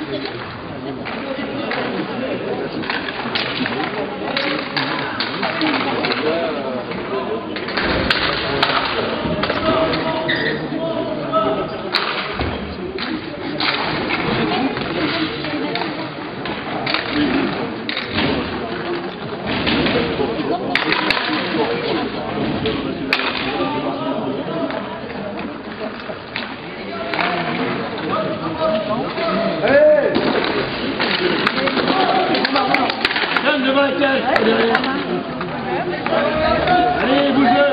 Allez, bougez.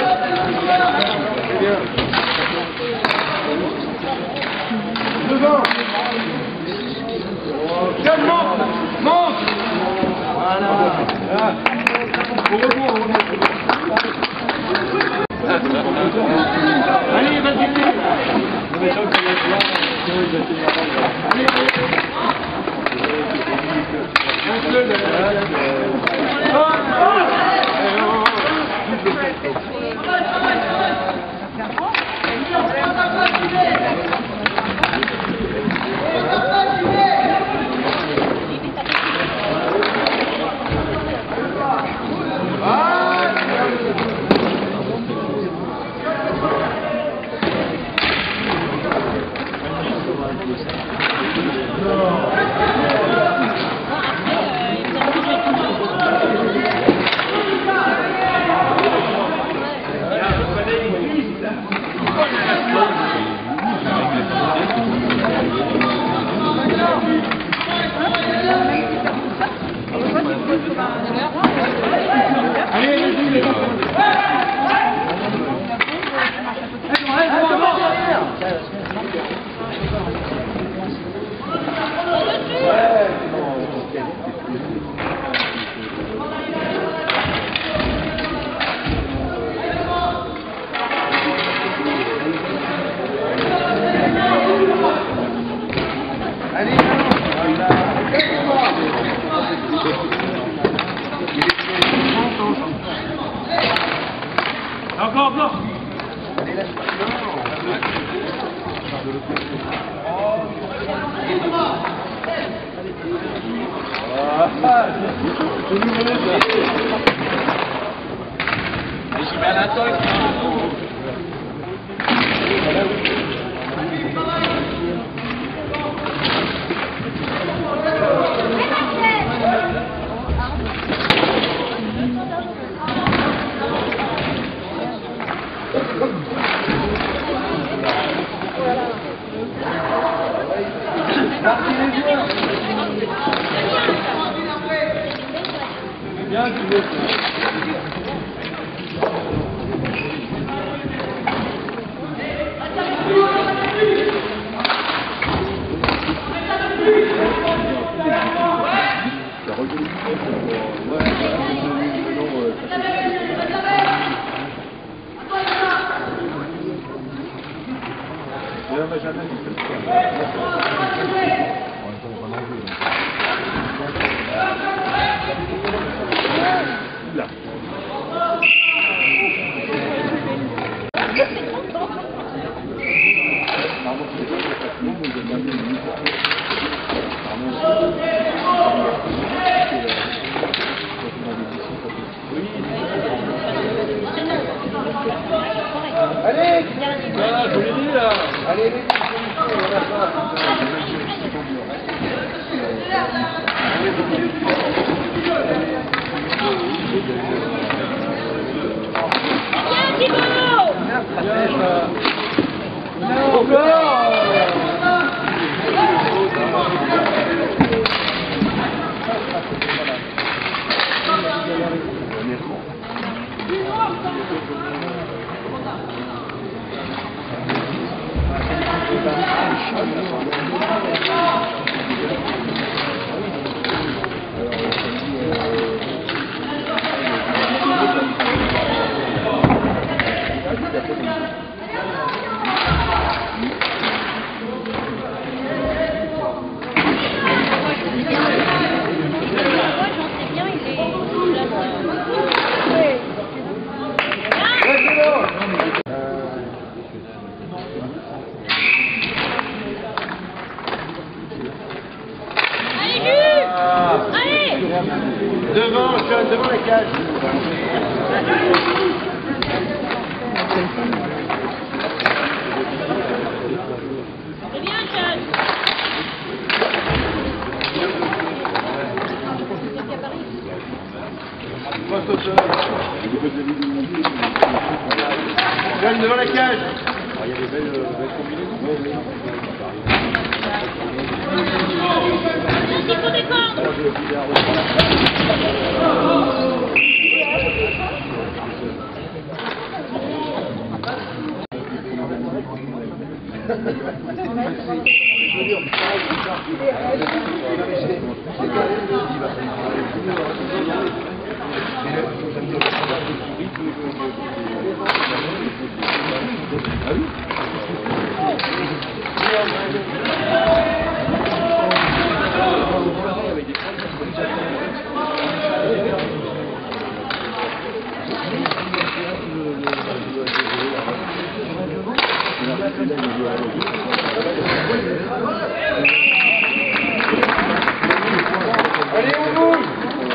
Devant. Tiens, monte. Voilà. Allez, vas-y. Encore, blanc. J'y vais à la toque. Bien, tu veux. Allez, je l'ai dit là. Allez, Devant, Sean, devant la cage. C'est bien, Sean. Sean, devant la cage. Il y a des belles combinaisons. Il faut défendre. Allez, on bouge.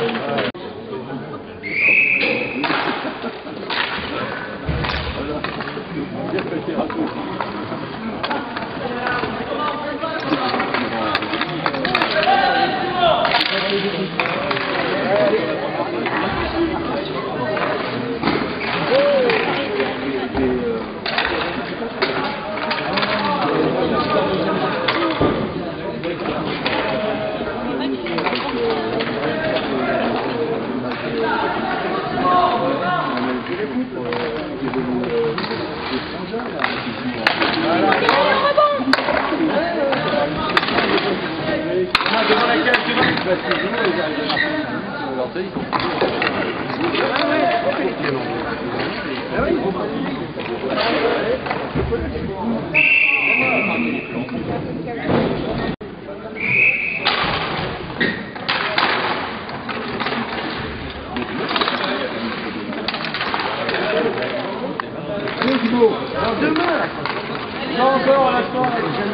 Devant la cage, demain. Non, encore à l'instant,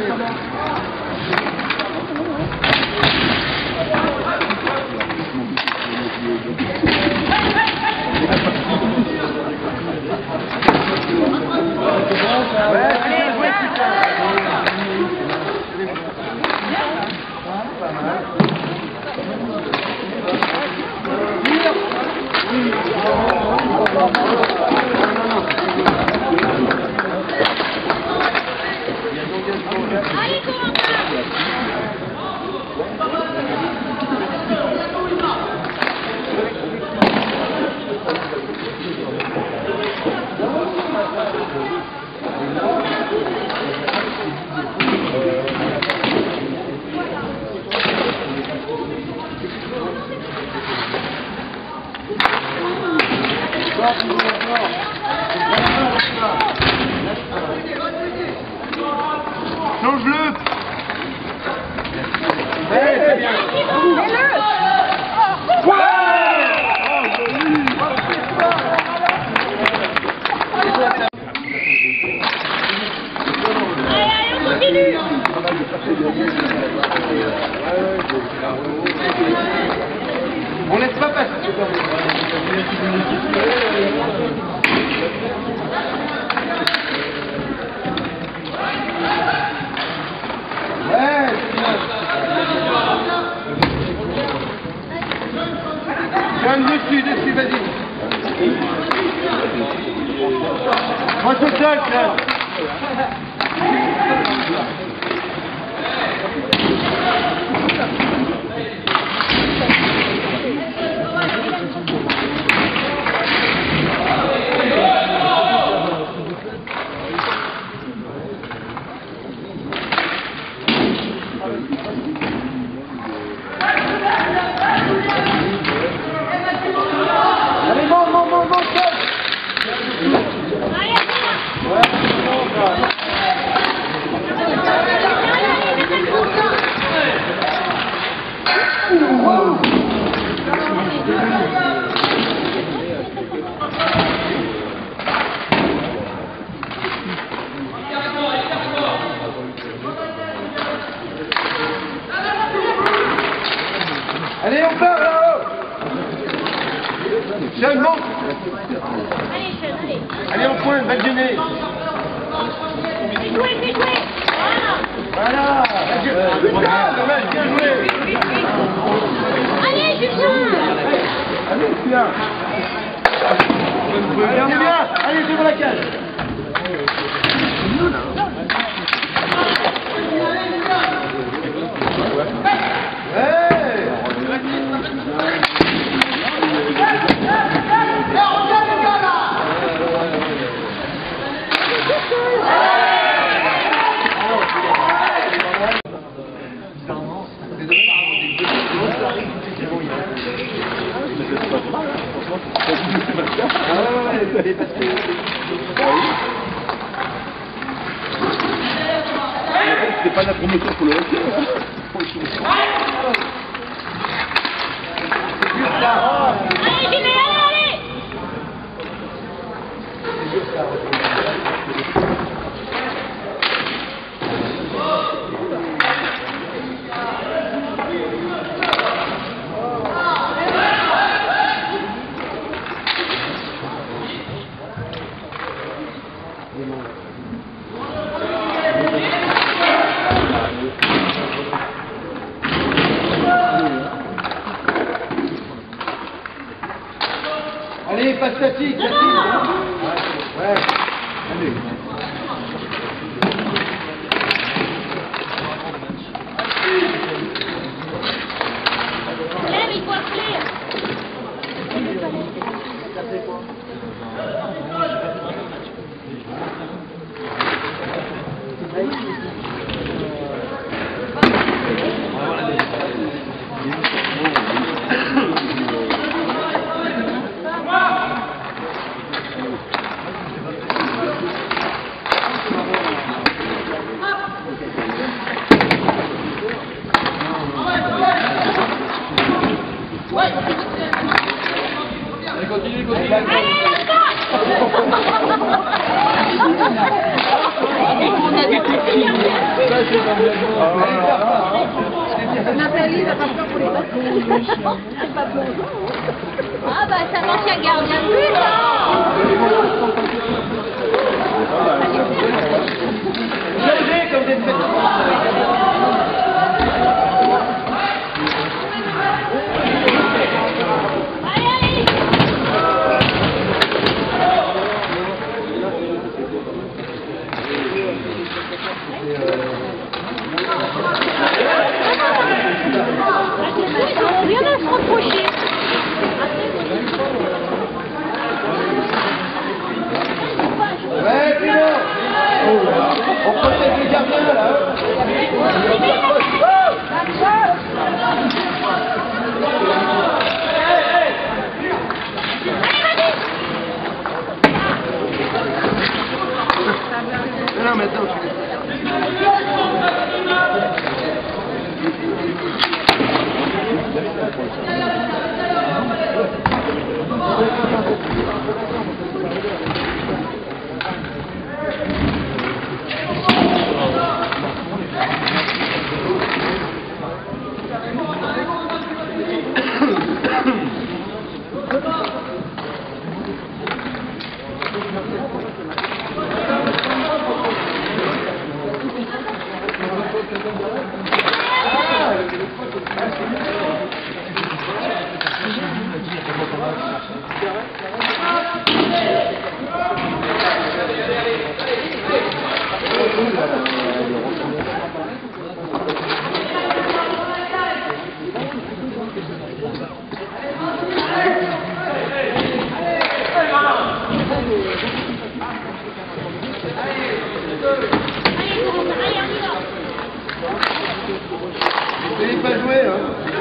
Allez, Corentin. Change-le. Ouais, c'est bien. Allez, on continue. On laisse pas passer. Ouais, c'est bien. Jeanne, dessus, vas-y. Moi tout seul, Jeanne. Allez, monte, seul. Allez, on part là-haut. Jeune, monte. Allez, Sean, allez. Allez en point, va te gêner. Fais jouer, fais jouer. Voilà. Voilà. Putain, dommage, bien joué. Allez, Julien. Allez, bien. Allez, on est bien. Allez, devant la cage. C'est pas la promotion pour le retirer. Allez, Julien, allez. Allez, pas statique, statique. Ouais. Allez. Lève, il faut appeler. Continue, continue. Nathalie n'a pas peur pour les bâtons. C'est pas bon. Ah bah ça manque un gardien de but Changez comme des rien à se reprocher. Ouais, Pino. On protège les gardiens, là. Non, maintenant, tu n'avez pas joué, hein.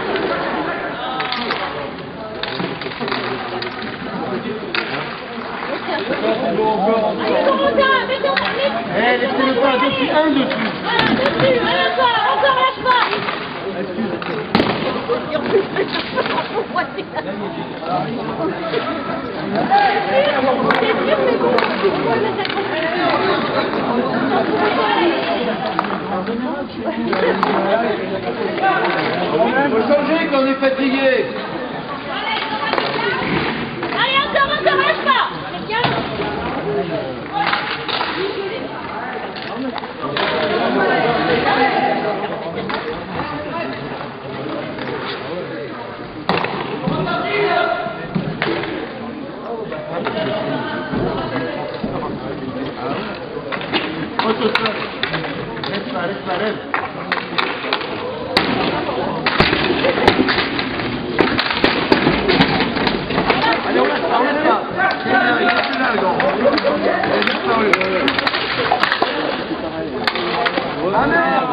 Eh, laissez-le pas, dessus, un dessus. Voilà, dessus, encore, lâche pas. Faut changer quand on est fatigué. Allez, Allez, on laisse pas, on laisse pas. Il est plus là, le gant. Il est disparu. Ah merde!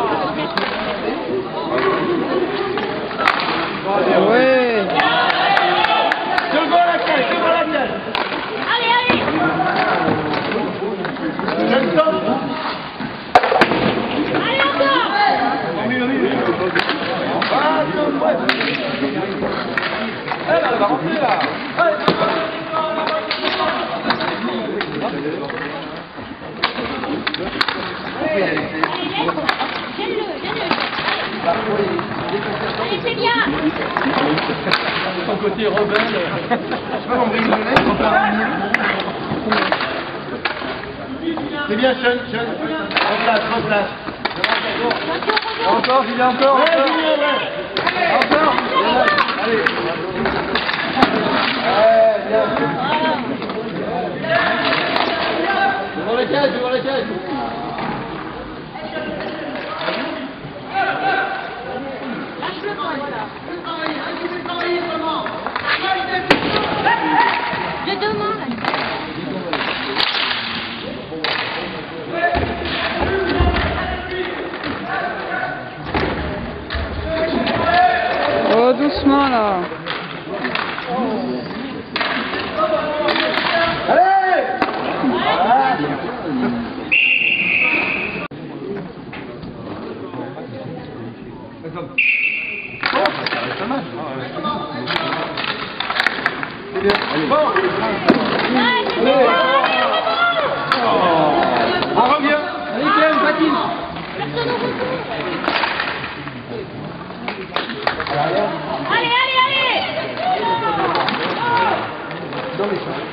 Ouais. Devant la cage, devant la cage. Allez, allez. Jackson. Allez, encore. Ah, non, ouais. Elle va rentrer là. Allez, c'est bien. Son côté rebelle. Je peux m'embrayer le nez, on peut faire un nul. C'est bien, Sean. Replace. Encore, Julien, encore. Ouais, Julien, ouais. Encore. Allez. Bien. Devant la cage, devant la cage. Je demande. Oh, doucement là. Allez. Voilà. C'est bien. Allez. Bon. Allez. On revient. Allez, Clem, patine. Personne au retour. Allez, allez, allez. Dans les champs.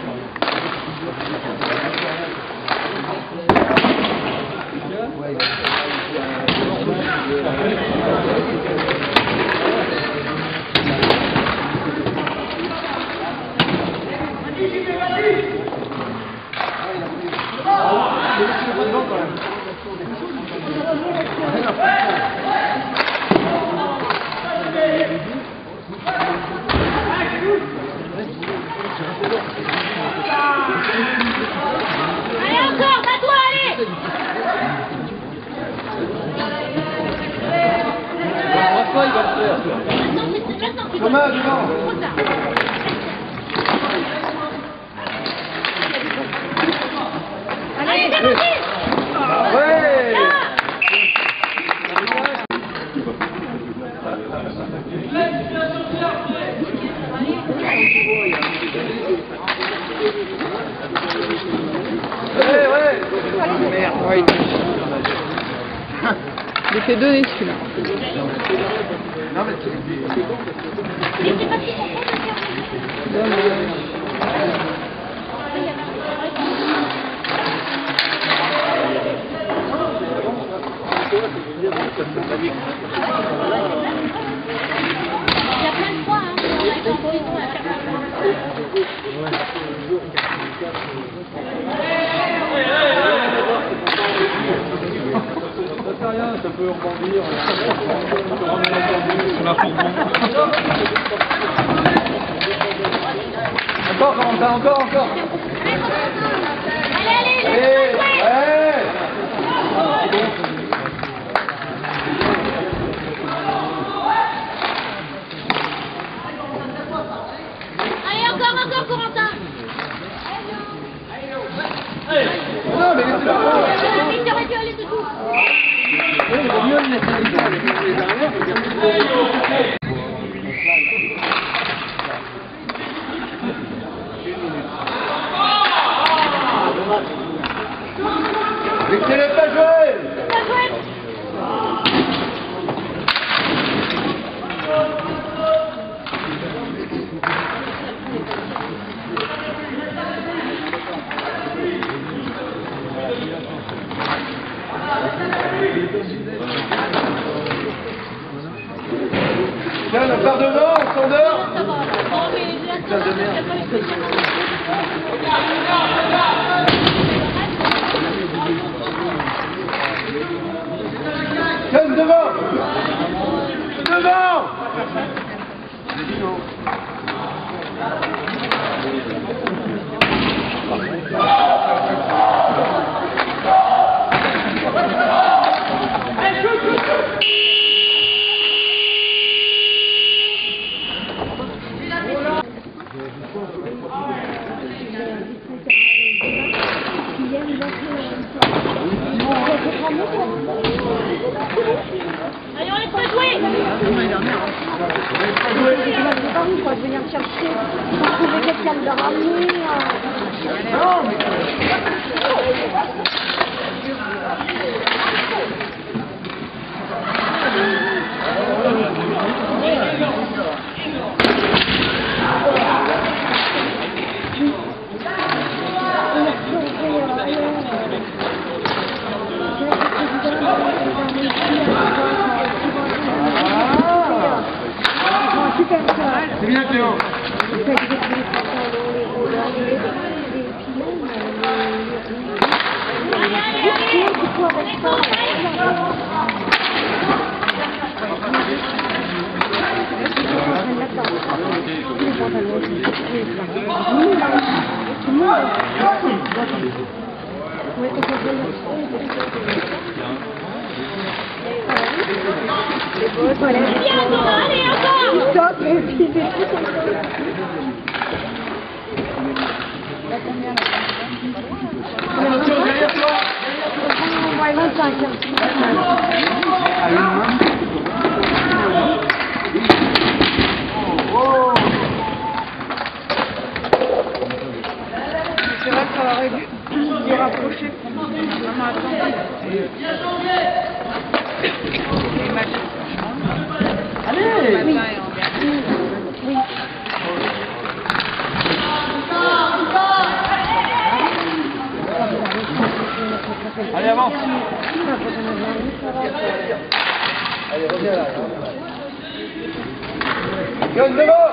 Allez, encore, bats-toi, allez. François, il va le faire. Maintenant, c'est Thomas, devant. trop tard. Allez, c'est parti. Ouais. Là. Ouais. Merde, ouais. Il fait donner celui-là. Non, mais Mais c'est parce qu'ils sont trop de faire. Dommage. Il y a plein de fois, hein, on a été en prison à chaque Ça fait rien, ça peut rebondir. Sur la fourgon. encore, Valentin, encore. Allez, allez, Allez. Ouais. allez, encore, Corentin. Non, mais laissez-la pas. Il aurait dû aller dessous. Il vaut mieux le laisser comme ça, les dernières, c'est bien. Laissez-les pas jouer. Bien joué. Par devant, au standard. Putain de merde. Jeune devant. Devant. Allez, on laisse pas jouer. Je vais venir me chercher, pour trouver quelqu'un de ramener. C'est bien, Clément. Allez, encore. Stop, et puis des trucs comme Attention, derrière toi. Ouais, 25. À une main. C'est vrai que ça aurait dû rapprocher. Maman, attends. Les matchs. Allez. Le matin et en dernier. Oui. Allez, avance. Allez, reviens là. Jeune devant.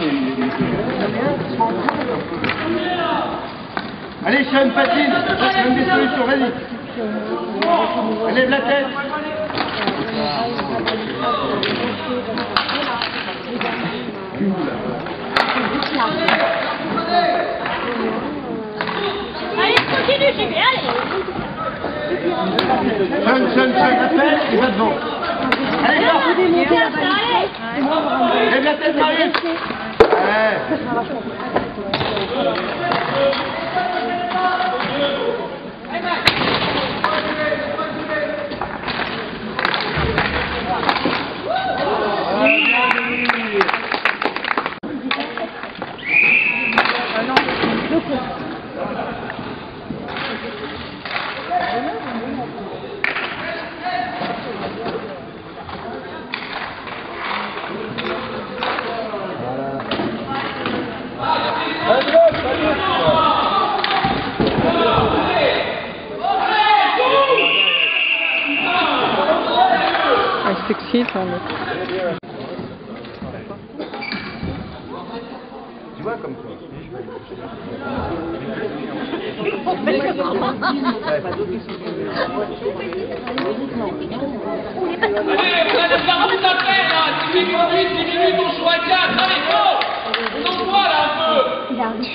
Allez, Sean, patine. Je donne des solutions, vas-y. Lève la tête. Allez, continue, j'y vais, allez. Sean, appelle et va devant. Allez, sors. Allez. Lève la tête, Marius. Ouais. Ah, c'est excite, hein, l'autre. Tu vois comme quoi. Allez, vous allez faire tout à fait là, 10 minutes, on joue à 4, allez, go. On en voit là un peu.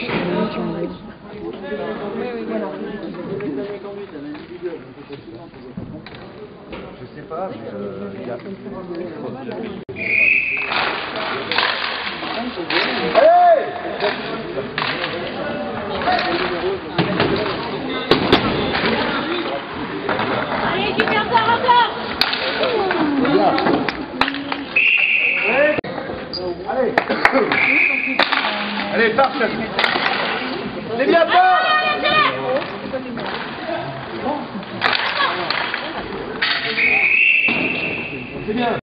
Je sais pas, mais il y a... Allez, j'y vais encore. Allez. Allez, pars, chef. C'est bien, pars. C'est bien.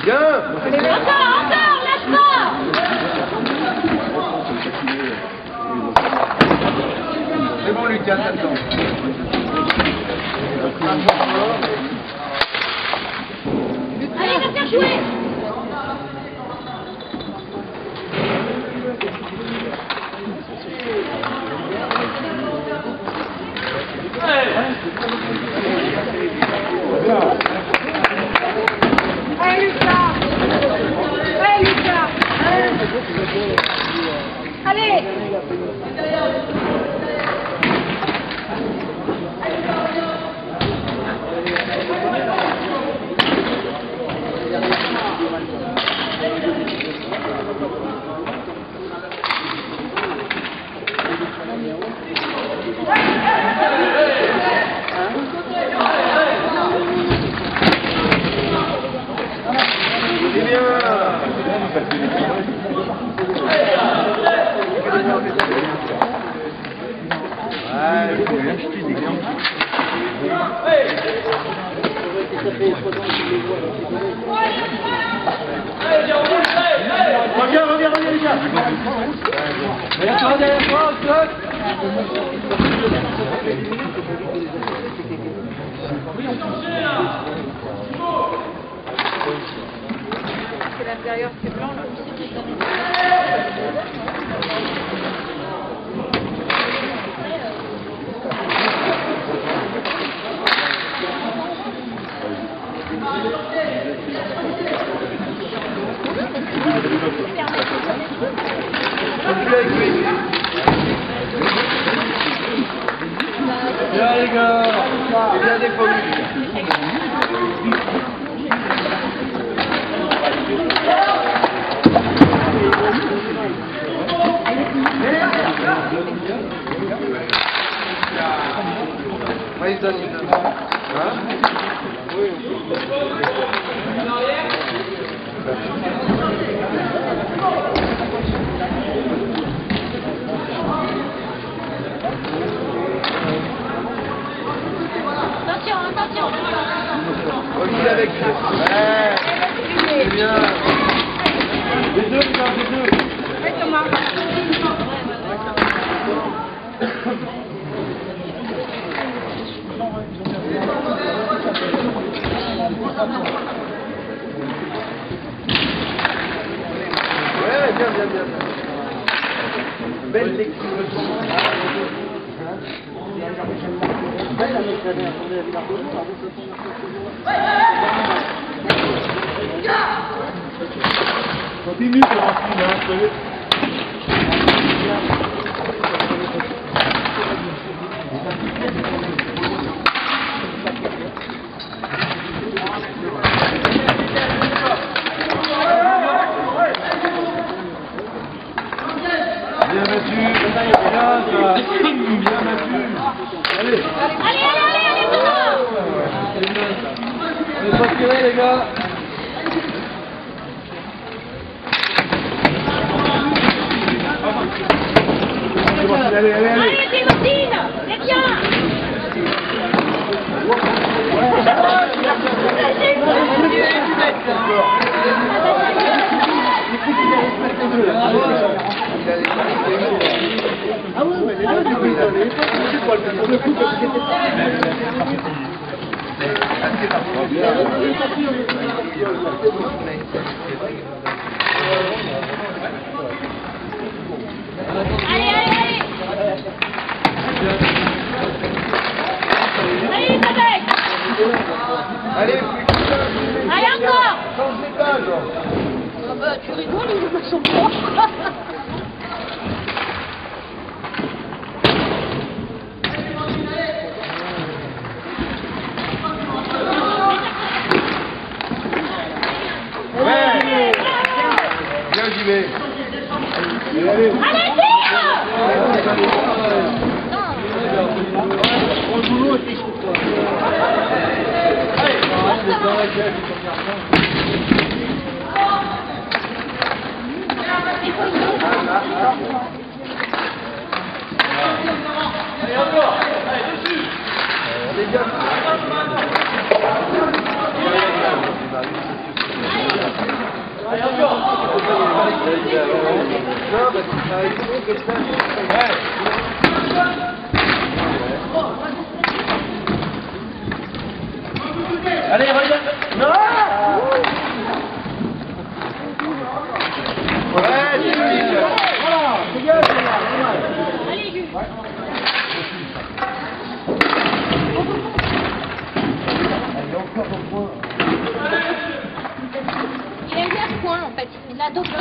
Bien. Encore, lâche-toi. C'est bon, Lucas, t'attends. Allez, va faire jouer. Allez, Lucas. Allez, Lucas. Allez. C'est bien. Ouais, il faut bien jeter des gants. Reviens, Lucas. Derrière toi, Scott. C'est l'intérieur qui est blanc, là. Bien les gars. C'est bien défendu. Ouais, ça, Attention. reviens avec lui. Ouais, c'est bien. Les deux, les deux. Allez, Thomas. Ouais, bien. Belle lecture. Continue, c'est rapide, hein. Bien battu, bien battu. Allez, Allez, Thomas. on est pas tirés les gars. Allez. Allez, Clémentine. C'est bien. Ah ouais, mais les deux, il allait. C'est quoi le coup parce que Allez. Allez, Isabelle. Allez, Allez, encore. change d'étage. Ah bah, tu rigoles, ils ne sont pas. Ouais. Bien, j'y vais. Allez. Allez, tire. Prends le boulot et puis Allez, encore. Allez, dessus. les gars. Allez. Allez, regarde. Non. Ouais, voilà, c'est bien, c'est bien. Allez, Jules. Il a eu un point en fait, il l'a adopté.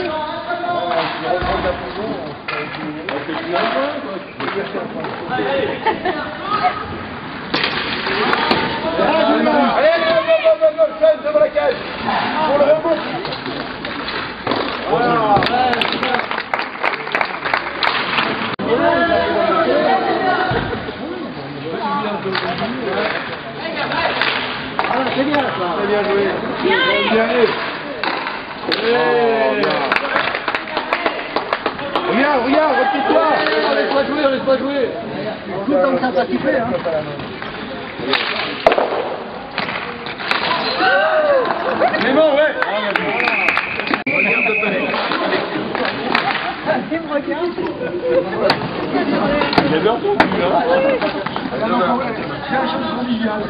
Allez, go, Sean, devant la cage. On le remonte. Voilà. C'est bien, ça. C'est bien joué. Bien, allez. Bien joué. Regarde, retiens-toi. On laisse pas jouer. Tout le temps que ça va kiffer, hein. C'est bon, ouais. Il me regarde. J'ai bien entendu, hein. C'est un chose conviviale.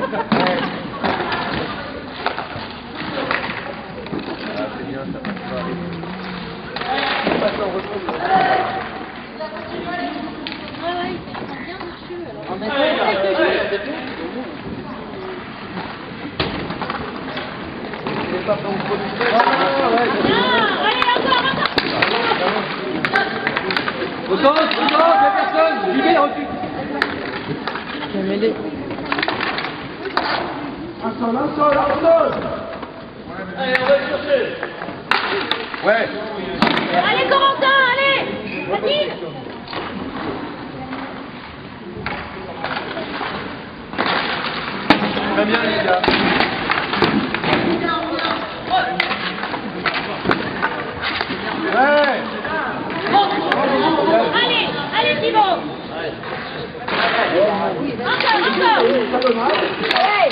Ouais, il prend bien dessus alors. Allez, encore. Autant, il y a personne. Libère, recule. Un sol. Allez, on va le chercher. Ouais. Allez, Corentin, allez. Vas-y. Très bien, les gars. Ouais. Allez, Thibaut. Encore. Hey,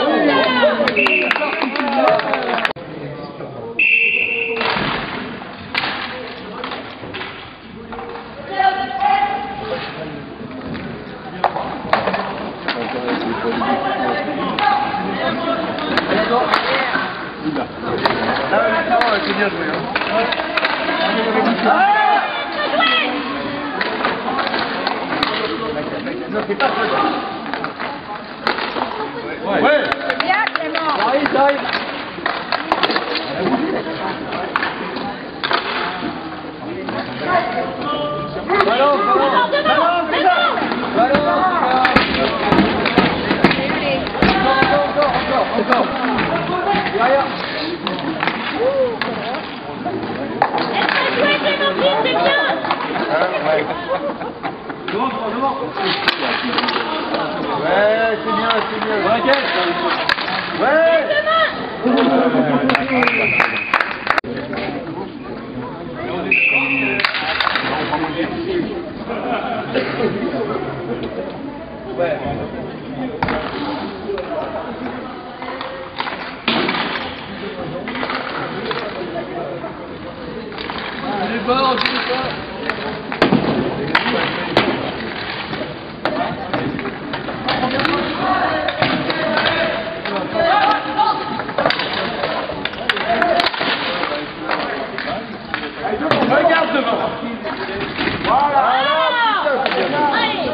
C'est bien joué, hein. Non, c'est pas ça. Ouais. Bien, Clément. J'arrive. Ballon. Encore. Derrière. joué, Clémentine, c'est bien. Ouais. Ouais, c'est bien. Ouais. Regarde devant. Voilà. Allez.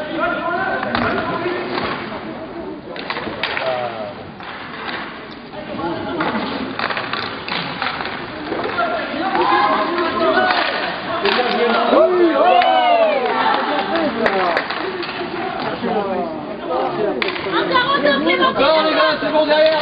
Encore, Clémentine. Encore, les gars, c'est bon, derrière.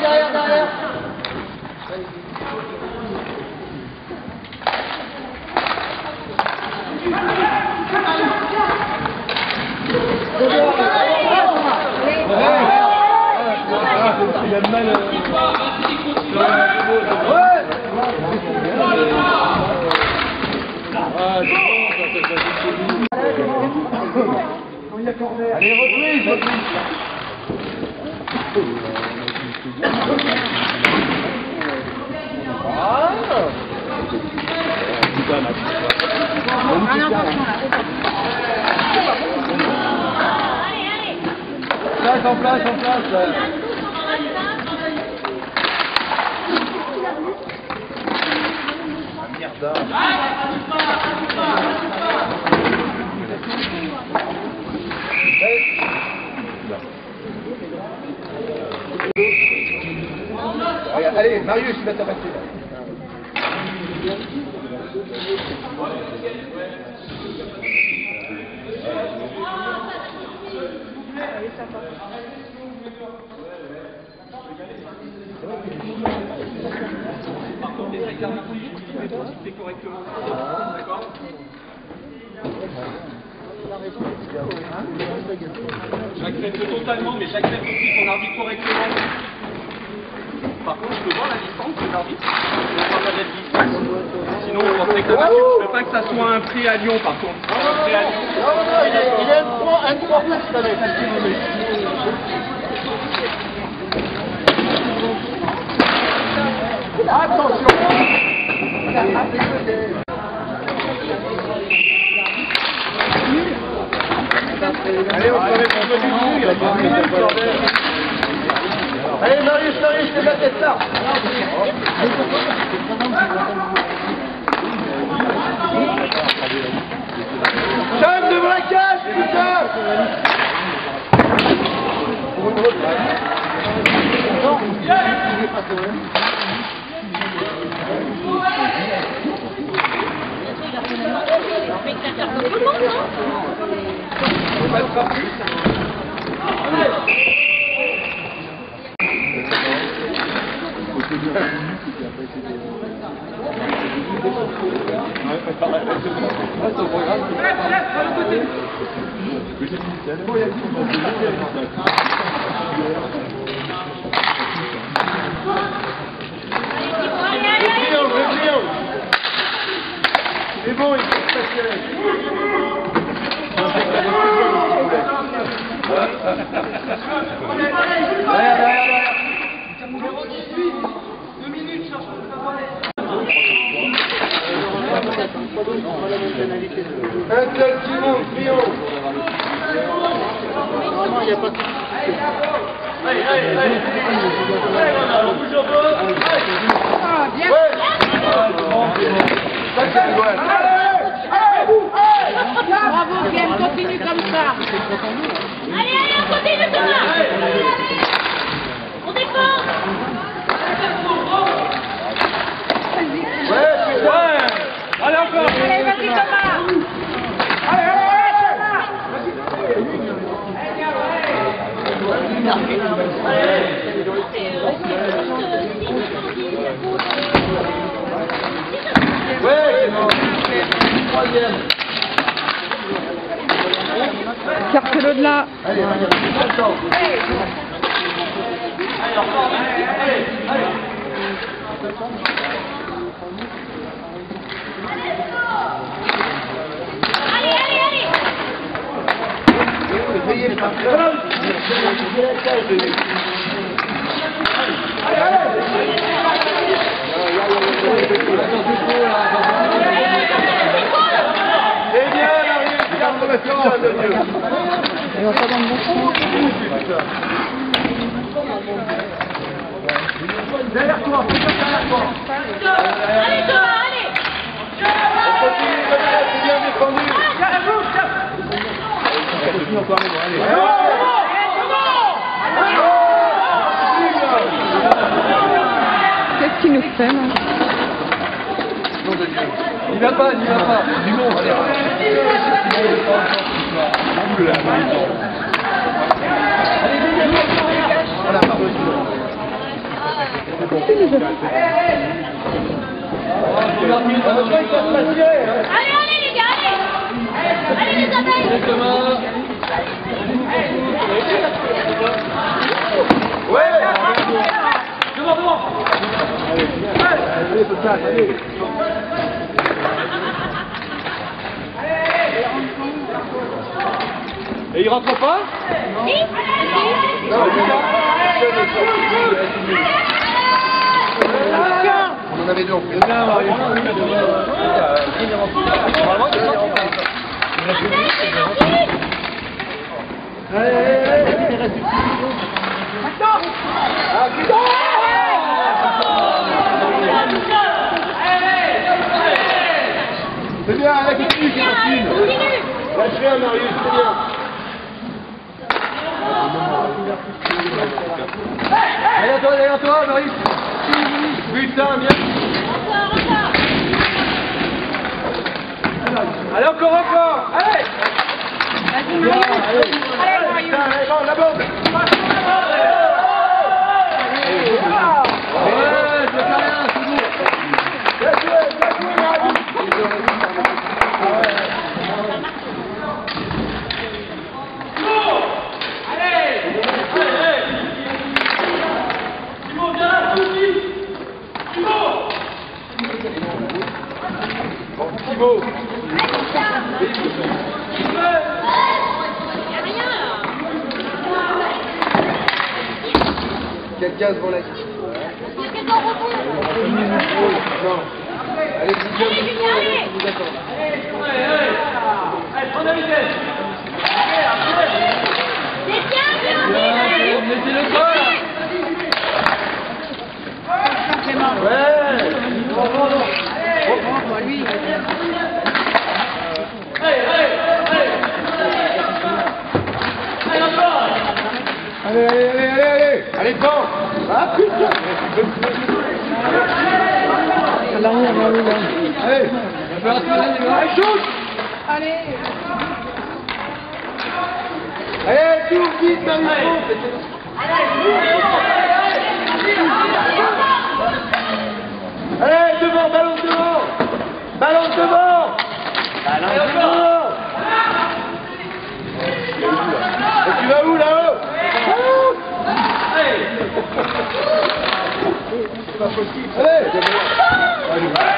Il a mal. Allez, reprise. Bon Allez, attention là. En place. Allez, Marius, il va t'arrêter là. Par contre, les exercices, il faut les anticiper correctement. D'accord? J'accepte totalement, mais j'accepte aussi qu'on arbitre correctement. Par contre, je peux voir la distance de l'arbitre. Je ne veux pas la distance. Sinon, on pensait que ça va. Je ne veux pas que ça soit un prix à Lyon, par contre. Un prix à Lyon. Non, il est un 3 cette année. Attention. Allez, on se remet sur le dessus. Allez, Marius, c'est la tête là. Chef devant la cage, putain. C'est bon, il faut s'assurer. Un seul Simon, triomphe. Normalement, il n'y a pas de... Allez, on bouge un peu. Ah, bien. Bravo, Ken, continue comme ça. Allez, on continue, Thomas. On défend. Ouais. Allez, encore. Allez, vas-y, Thomas. Carte-le de là. Allez, attends. C'est bien, Marius, garde le restaurant, de Dieu. Elle va pas dans le bon sens. Derrière toi, derrière toi. Allez, Thomas, allez. On continue, c'est bien défendu. On continue encore, allez. Qu'est-ce qu'il nous fait, là? Il va pas. Du bon, allez. Voilà, pardon. Qu'est-ce qu'il nous a fait? Allez, les gars, allez. Allez, les abeilles. Ouais. Allez. Et il rentre pas? Non, les deux, on fait. Normalement, il est sorti. C'est bien, là, continue, Clémentine. Lâche rien, Marius, c'est bien. Allez à toi, Marie. Putain, bien. Allez, encore. Allez. Vas-y, Marius. Allez, Marius. Allez, bon, la bande. Ouais, ça fait rien, c'est bon. Bien joué, Marius. Thibaut. Quelqu'un devant la ligne. Non. Allez, vous attendez. Allez, prends la vitesse. Mettez-le quoi? Ouais. Lui. Allez. Allez, prends. Ah, putain. Allez. On peut respirer, les gars. Allez, shoot. Allez. Allez, tout vite, Marius. Allez, devant, balance devant. Balance devant. Balance devant. Et tu vas où, là-haut? C'est pas possible. Allez.